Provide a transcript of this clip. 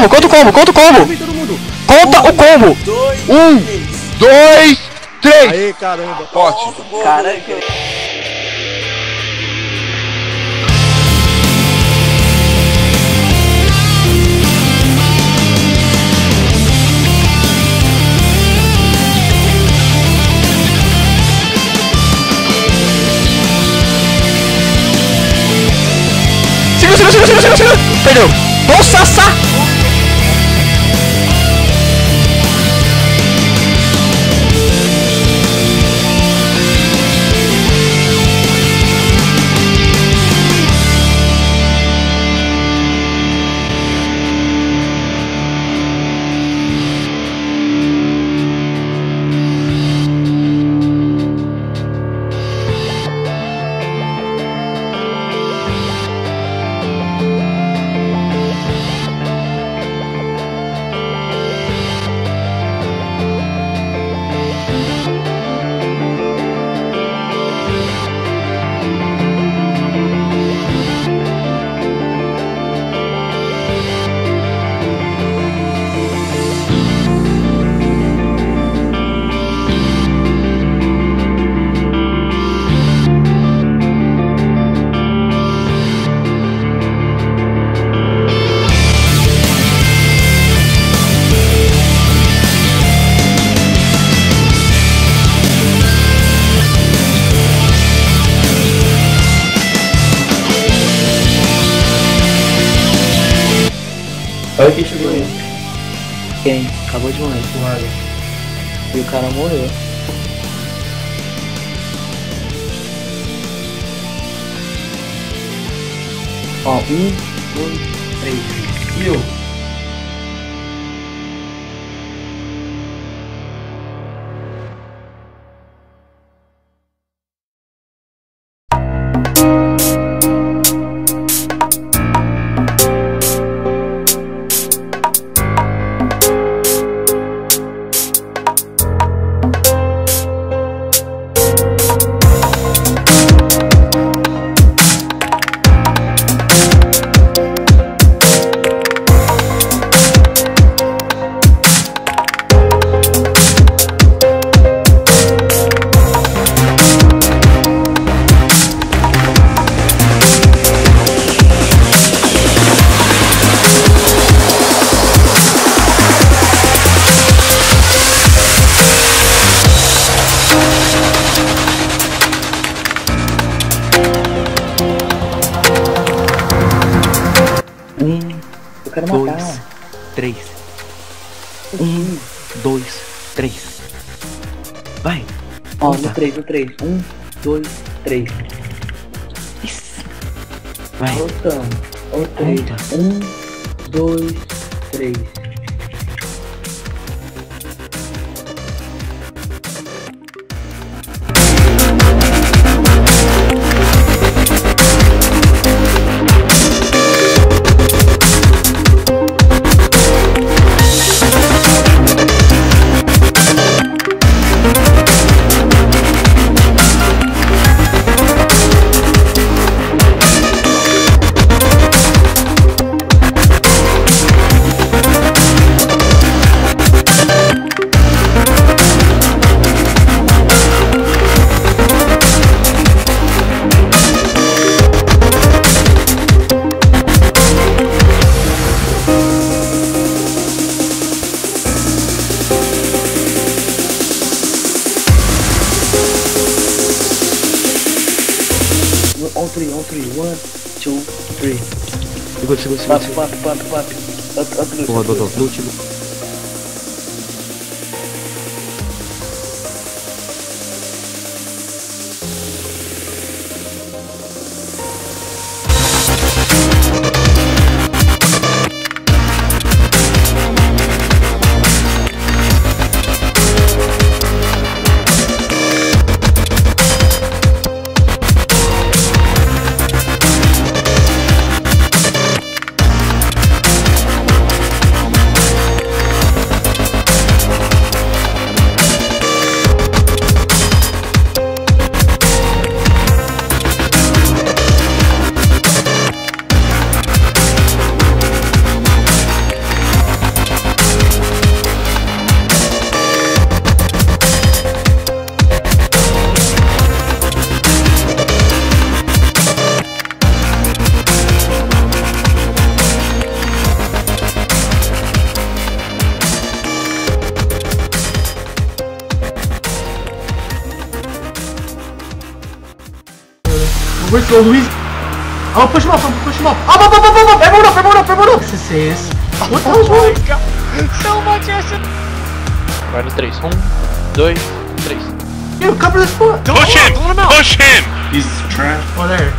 conta o combo, conta o combo. Vem todo mundo. Conta o combo. 1, 2, 3. Aê, caramba. Forte. Caraca. Segura. Perdeu. Nossa, Olha quem chegou aí. Quem? Acabou de morrer. E o cara morreu. Ó, 1, 2, 3. E eu? Eu quero matar. 3. 1, 2, 3. Vai. Ó, no 3, no 3. 1, 2, 3. Isso. Vai. Voltando. O 3. 1, 2, 3. On 3, 1, 2, 3. Segura. Pump. Boa, lute. Where's the Luis? Oh, push him off, push him off. Up. Everyone up. This is... What the hell's wrong? So much action. Vai no 3. 1, 2, 3. Yo, cover this foot. Push him! Push him! He's trash. Oh, there.